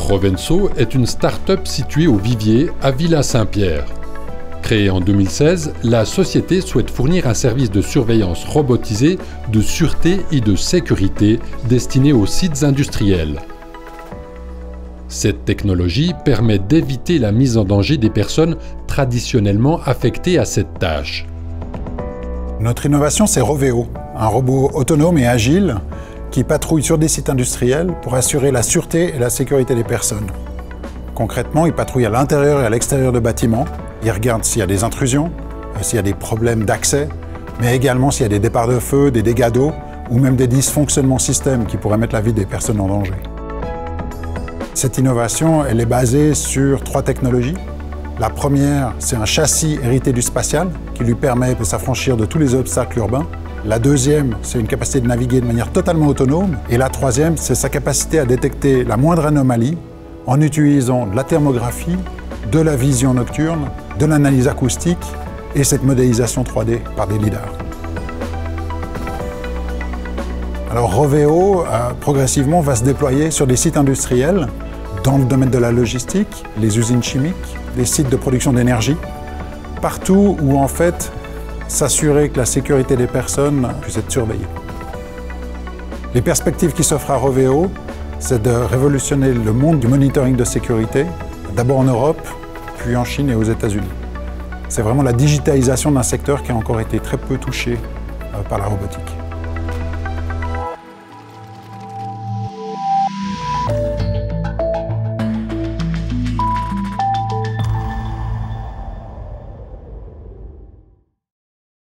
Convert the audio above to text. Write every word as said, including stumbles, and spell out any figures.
Rovenso est une start-up située au Vivier, à Villa-Saint-Pierre. Créée en deux mille seize, la société souhaite fournir un service de surveillance robotisé, de sûreté et de sécurité destiné aux sites industriels. Cette technologie permet d'éviter la mise en danger des personnes traditionnellement affectées à cette tâche. Notre innovation, c'est Roveo, un robot autonome et agile qui patrouille sur des sites industriels pour assurer la sûreté et la sécurité des personnes. Concrètement, il patrouille à l'intérieur et à l'extérieur de bâtiments. Il regarde s'il y a des intrusions, s'il y a des problèmes d'accès, mais également s'il y a des départs de feu, des dégâts d'eau ou même des dysfonctionnements système qui pourraient mettre la vie des personnes en danger. Cette innovation, elle est basée sur trois technologies. La première, c'est un châssis hérité du spatial qui lui permet de s'affranchir de tous les obstacles urbains. La deuxième, c'est une capacité de naviguer de manière totalement autonome. Et la troisième, c'est sa capacité à détecter la moindre anomalie en utilisant de la thermographie, de la vision nocturne, de l'analyse acoustique et cette modélisation trois D par des lidars. Alors Roveo, euh, progressivement, va se déployer sur des sites industriels dans le domaine de la logistique, les usines chimiques, les sites de production d'énergie, partout où en fait s'assurer que la sécurité des personnes puisse être surveillée. Les perspectives qui s'offrent à Roveo, c'est de révolutionner le monde du monitoring de sécurité, d'abord en Europe, puis en Chine et aux États-Unis. C'est vraiment la digitalisation d'un secteur qui a encore été très peu touché par la robotique.